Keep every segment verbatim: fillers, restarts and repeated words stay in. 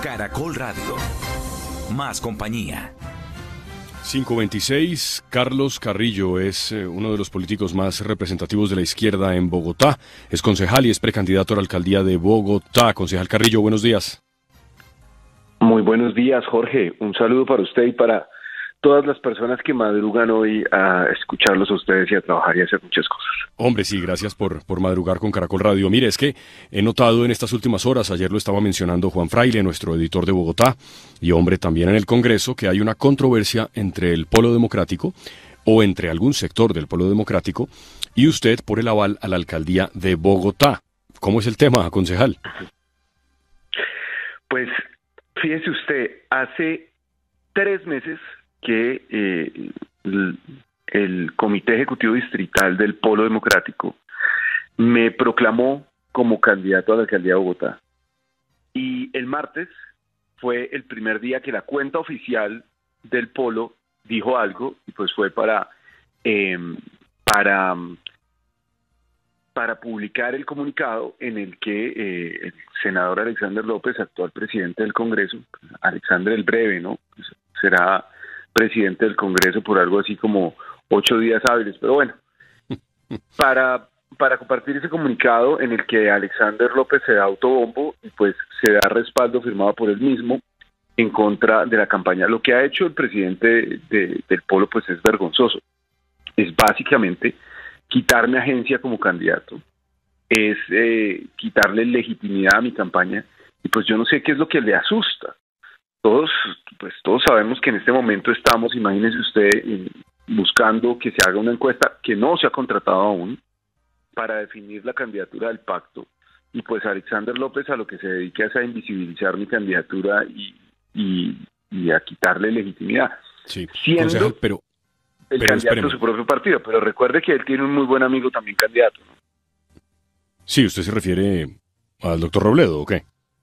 Caracol Radio. Más compañía. cinco veintiséis, Carlos Carrillo es eh, uno de los políticos más representativos de la izquierda en Bogotá. Es concejal y es precandidato a la alcaldía de Bogotá. Concejal Carrillo, buenos días. Muy buenos días, Jorge. Un saludo para usted y para todas las personas que madrugan hoy a escucharlos a ustedes y a trabajar y a hacer muchas cosas. Hombre, sí, gracias por, por madrugar con Caracol Radio. Mire, es que he notado en estas últimas horas, ayer lo estaba mencionando Juan Fraile, nuestro editor de Bogotá, y hombre, también en el Congreso, que hay una controversia entre el Polo Democrático, o entre algún sector del Polo Democrático, y usted por el aval a la alcaldía de Bogotá. ¿Cómo es el tema, concejal? Pues, fíjese usted, hace tres meses que eh, el, el Comité Ejecutivo Distrital del Polo Democrático me proclamó como candidato a la alcaldía de Bogotá. Y el martes fue el primer día que la cuenta oficial del Polo dijo algo, y pues fue para, eh, para, para publicar el comunicado en el que eh, el senador Alexander López, actual presidente del Congreso, Alexander el Breve, ¿no? Será presidente del Congreso por algo así como ocho días hábiles, pero bueno, para, para compartir ese comunicado en el que Alexander López se da autobombo y pues se da respaldo firmado por él mismo en contra de la campaña. Lo que ha hecho el presidente de, del Polo pues es vergonzoso, es básicamente quitarme agencia como candidato, es eh, quitarle legitimidad a mi campaña, y pues yo no sé qué es lo que le asusta. Todos, pues todos sabemos que en este momento estamos, imagínese usted, buscando que se haga una encuesta que no se ha contratado aún para definir la candidatura del pacto, y pues Alexander López a lo que se dedica es a invisibilizar mi candidatura y, y, y a quitarle legitimidad, sí, siendo concejal, pero, el pero candidato espéreme. de su propio partido, pero recuerde que él tiene un muy buen amigo también candidato, ¿no? Sí, ¿usted se refiere al doctor Robledo o qué?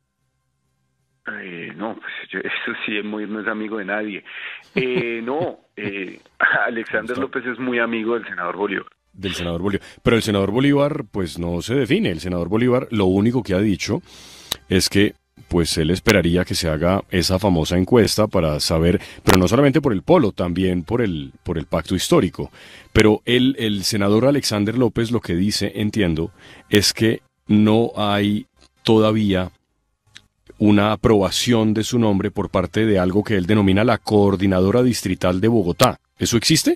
Eh, no, pues yo, eso sí es muy, no es amigo de nadie. Eh, no, eh, Alexander López es muy amigo del senador Bolívar. Del senador Bolívar. Pero el senador Bolívar, pues no se define. El senador Bolívar lo único que ha dicho es que pues él esperaría que se haga esa famosa encuesta para saber, pero no solamente por el Polo, también por el, por el pacto histórico. Pero él, el senador Alexander López lo que dice, entiendo, es que no hay todavía una aprobación de su nombre por parte de algo que él denomina la Coordinadora Distrital de Bogotá. ¿Eso existe?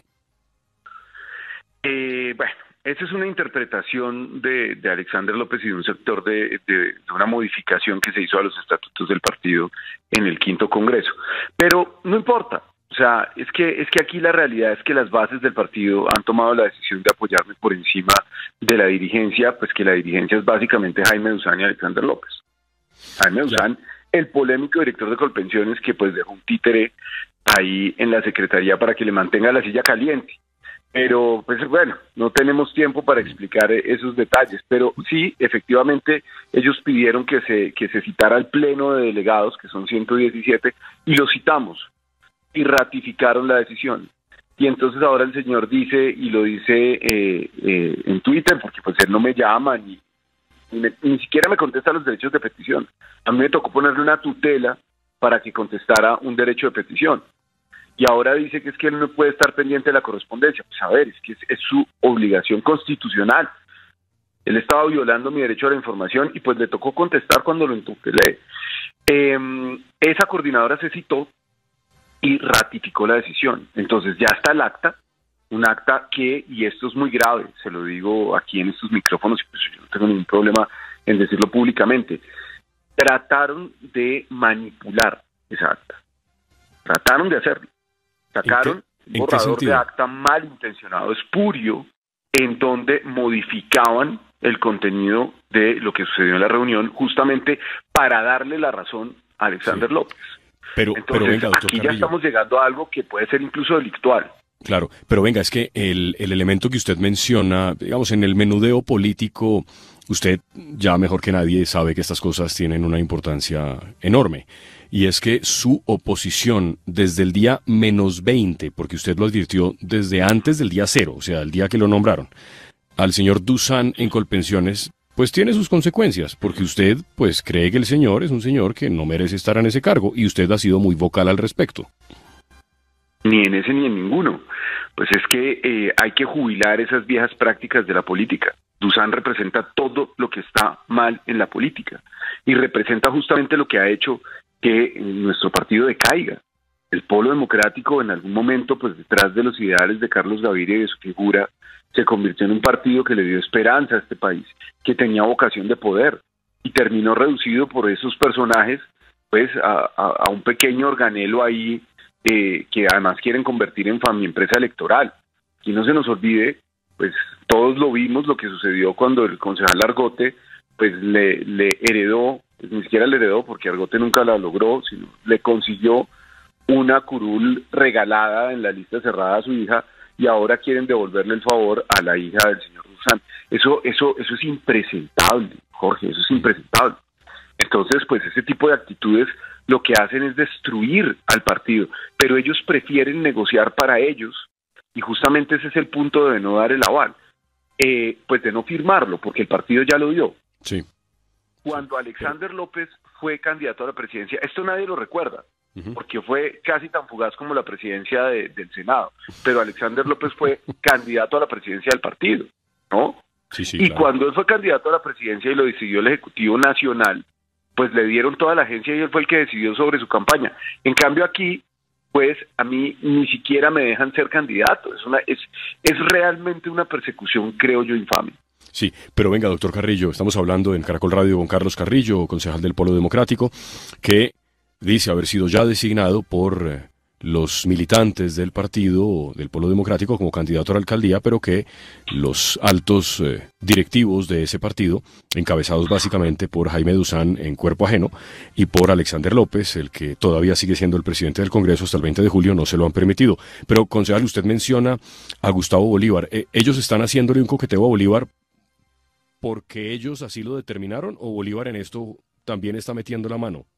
Eh, bueno, esa es una interpretación de, de Alexander López y de un sector de, de, de una modificación que se hizo a los estatutos del partido en el quinto Congreso. Pero no importa. O sea, es que, es que aquí la realidad es que las bases del partido han tomado la decisión de apoyarme por encima de la dirigencia, pues que la dirigencia es básicamente Jaime Duzán y Alexander López. Jaime Duzán, el polémico director de Colpensiones, que pues dejó un títere ahí en la secretaría para que le mantenga la silla caliente. Pero pues bueno, no tenemos tiempo para explicar esos detalles, pero sí, efectivamente, ellos pidieron que se, que se citara al pleno de delegados, que son ciento diecisiete, y lo citamos, y ratificaron la decisión. Y entonces ahora el señor dice, y lo dice eh, eh, en Twitter, porque pues él no me llama, ni Ni, me, ni siquiera me contesta los derechos de petición. A mí me tocó ponerle una tutela para que contestara un derecho de petición. Y ahora dice que es que él no puede estar pendiente de la correspondencia. Pues a ver, es que es, es su obligación constitucional. Él estaba violando mi derecho a la información y pues le tocó contestar cuando lo tutelé. Eh, esa coordinadora se citó y ratificó la decisión. Entonces ya está el acta. Un acta que, y esto es muy grave, se lo digo aquí en estos micrófonos, pues yo no tengo ningún problema en decirlo públicamente, trataron de manipular esa acta, trataron de hacerlo, sacaron un borrador de acta malintencionado, espurio, en donde modificaban el contenido de lo que sucedió en la reunión, justamente para darle la razón a Alexander sí. López. Pero, Entonces, pero venga, doctor aquí ya Carrillo. estamos llegando a algo que puede ser incluso delictual. Claro, pero venga, es que el, el elemento que usted menciona, digamos, en el menudeo político, usted ya mejor que nadie sabe que estas cosas tienen una importancia enorme. Y es que su oposición desde el día menos veinte, porque usted lo advirtió desde antes del día cero, o sea, el día que lo nombraron, al señor Duzán en Colpensiones, pues tiene sus consecuencias, porque usted pues cree que el señor es un señor que no merece estar en ese cargo y usted ha sido muy vocal al respecto. Ni en ese ni en ninguno. Pues es que eh, hay que jubilar esas viejas prácticas de la política. Dusan representa todo lo que está mal en la política y representa justamente lo que ha hecho que nuestro partido decaiga. El Polo Democrático en algún momento, pues detrás de los ideales de Carlos Gaviria y de su figura, se convirtió en un partido que le dio esperanza a este país, que tenía vocación de poder y terminó reducido por esos personajes pues a, a, a un pequeño organelo ahí eh, que además quieren convertir en fami empresa electoral. Y no se nos olvide, pues todos lo vimos lo que sucedió cuando el concejal Argote pues le, le heredó, pues, ni siquiera le heredó porque Argote nunca la logró, sino le consiguió una curul regalada en la lista cerrada a su hija y ahora quieren devolverle el favor a la hija del señor Dusan. Eso, eso, eso es impresentable, Jorge, eso es impresentable. Entonces, pues ese tipo de actitudes lo que hacen es destruir al partido, pero ellos prefieren negociar para ellos y justamente ese es el punto de no dar el aval, eh, pues de no firmarlo, porque el partido ya lo dio. Sí. Cuando Alexander López fue candidato a la presidencia, esto nadie lo recuerda, porque fue casi tan fugaz como la presidencia de, del Senado, pero Alexander López fue candidato a la presidencia del partido, ¿no? Sí, sí, y claro. Cuando él fue candidato a la presidencia y lo decidió el Ejecutivo Nacional, pues le dieron toda la agencia y él fue el que decidió sobre su campaña. En cambio aquí, pues a mí ni siquiera me dejan ser candidato, es, una, es, es realmente una persecución, creo yo, infame. Sí, pero venga, doctor Carrillo, estamos hablando en Caracol Radio con Carlos Carrillo, concejal del Polo Democrático, que dice haber sido ya designado por eh, los militantes del partido, del Polo Democrático, como candidato a la alcaldía, pero que los altos eh, directivos de ese partido, encabezados básicamente por Jaime Dusan en cuerpo ajeno, y por Alexander López, el que todavía sigue siendo el presidente del Congreso hasta el veinte de julio, no se lo han permitido. Pero, concejal, usted menciona a Gustavo Bolívar. Eh, ¿Ellos están haciéndole un coqueteo a Bolívar porque ellos así lo determinaron, o Bolívar en esto también está metiendo la mano?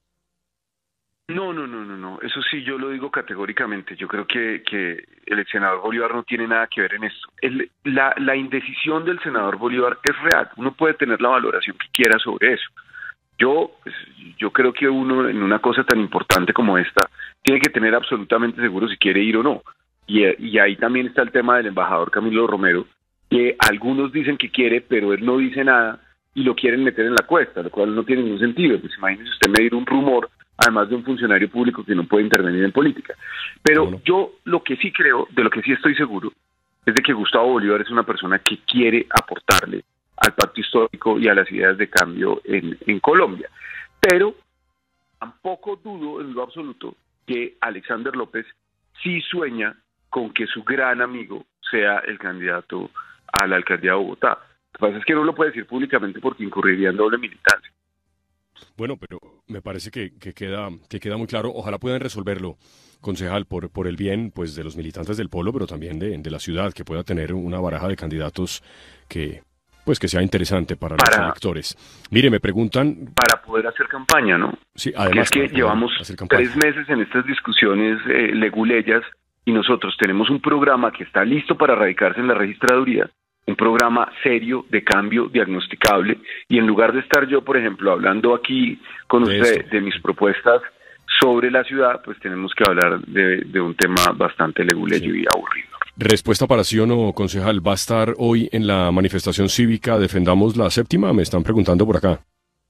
No, no, no, no, no. Eso sí yo lo digo categóricamente. Yo creo que, que el senador Bolívar no tiene nada que ver en esto. El, la, la indecisión del senador Bolívar es real. Uno puede tener la valoración que quiera sobre eso. Yo, pues, yo creo que uno en una cosa tan importante como esta tiene que tener absolutamente seguro si quiere ir o no. Y, y ahí también está el tema del embajador Camilo Romero, que algunos dicen que quiere, pero él no dice nada y lo quieren meter en la cuesta, lo cual no tiene ningún sentido. Pues imagínese usted medir un rumor, además de un funcionario público que no puede intervenir en política. Pero bueno, yo lo que sí creo, de lo que sí estoy seguro, es de que Gustavo Bolívar es una persona que quiere aportarle al pacto histórico y a las ideas de cambio en, en Colombia. Pero tampoco dudo en lo absoluto que Alexander López sí sueña con que su gran amigo sea el candidato a la alcaldía de Bogotá. Lo que pasa es que no lo puede decir públicamente porque incurriría en doble militancia. Bueno, pero me parece que, que queda que queda muy claro. Ojalá puedan resolverlo, concejal, por, por el bien pues de los militantes del Polo, pero también de, de la ciudad, que pueda tener una baraja de candidatos que pues que sea interesante para, para los electores. Mire, me preguntan... Para poder hacer campaña, ¿no? Sí, además... Es que llevamos tres meses en estas discusiones eh, leguleyas y nosotros tenemos un programa que está listo para radicarse en la registraduría, un programa serio de cambio diagnosticable, y en lugar de estar yo, por ejemplo, hablando aquí con de usted esto. de mis propuestas sobre la ciudad, pues tenemos que hablar de, de un tema bastante leguleyo sí. y aburrido. Respuesta para sí o no, concejal. ¿Va a estar hoy en la manifestación cívica Defendamos la Séptima? Me están preguntando por acá.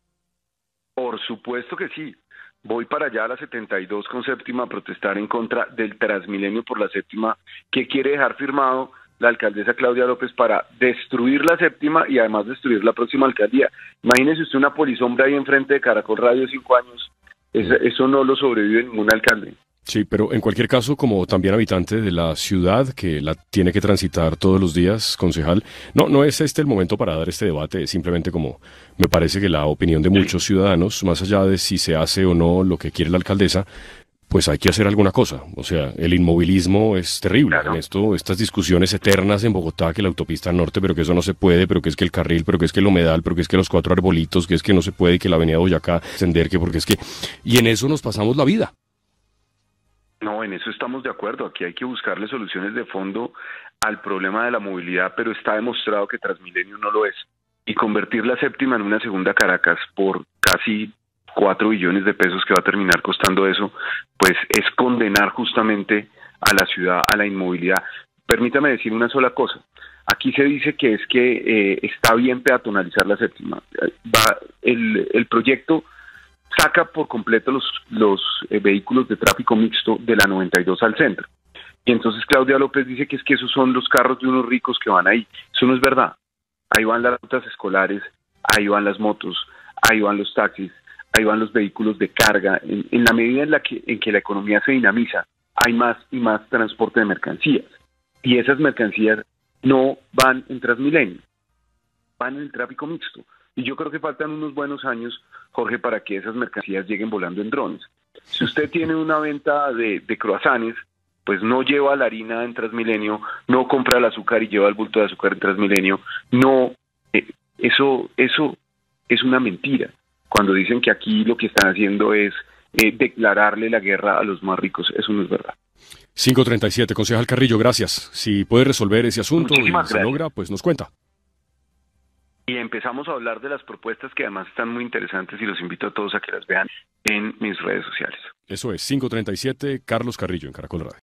Por supuesto que sí. Voy para allá a la setenta y dos con Séptima a protestar en contra del Transmilenio por la Séptima, que quiere dejar firmado la alcaldesa Claudia López para destruir la Séptima y además destruir la próxima alcaldía. Imagínese usted una polisombra ahí enfrente de Caracol Radio cinco años. Eso, eso no lo sobrevive ningún alcalde. Sí, pero en cualquier caso, como también habitante de la ciudad, que la tiene que transitar todos los días, concejal, no, no es este el momento para dar este debate, simplemente como me parece que la opinión de muchos ciudadanos, más allá de si se hace o no lo que quiere la alcaldesa, pues hay que hacer alguna cosa. O sea, el inmovilismo es terrible. Claro. En esto, estas discusiones eternas en Bogotá, que la autopista norte, pero que eso no se puede, pero que es que el carril, pero que es que el humedal, pero que es que los cuatro arbolitos, que es que no se puede, que la avenida Boyacá extender, que porque es que... Y en eso nos pasamos la vida. No, en eso estamos de acuerdo. Aquí hay que buscarle soluciones de fondo al problema de la movilidad, pero está demostrado que Transmilenio no lo es. y convertir la séptima en una segunda Caracas por casi cuatro billones de pesos que va a terminar costando eso, pues es condenar justamente a la ciudad a la inmovilidad. Permítame decir una sola cosa. Aquí se dice que es que eh, está bien peatonalizar la séptima. Va, el, el proyecto saca por completo los, los eh, vehículos de tráfico mixto de la noventa y dos al centro. Y entonces Claudia López dice que es que esos son los carros de unos ricos que van ahí. Eso no es verdad. Ahí van las rutas escolares, ahí van las motos, ahí van los taxis, ahí van los vehículos de carga. En, en la medida en la que, en que la economía se dinamiza, hay más y más transporte de mercancías. Y esas mercancías no van en Transmilenio, van en el tráfico mixto. Y yo creo que faltan unos buenos años, Jorge, para que esas mercancías lleguen volando en drones. Si usted tiene una venta de, de croissants, pues no lleva la harina en Transmilenio, no compra el azúcar y lleva el bulto de azúcar en Transmilenio. No, eh, eso, eso es una mentira. Cuando dicen que aquí lo que están haciendo es eh, declararle la guerra a los más ricos, eso no es verdad. cinco treinta y siete, concejal Carrillo, gracias. Si puede resolver ese asunto y se logra, pues nos cuenta. Y empezamos a hablar de las propuestas que además están muy interesantes y los invito a todos a que las vean en mis redes sociales. Eso es, cinco treinta y siete, Carlos Carrillo en Caracol Radio.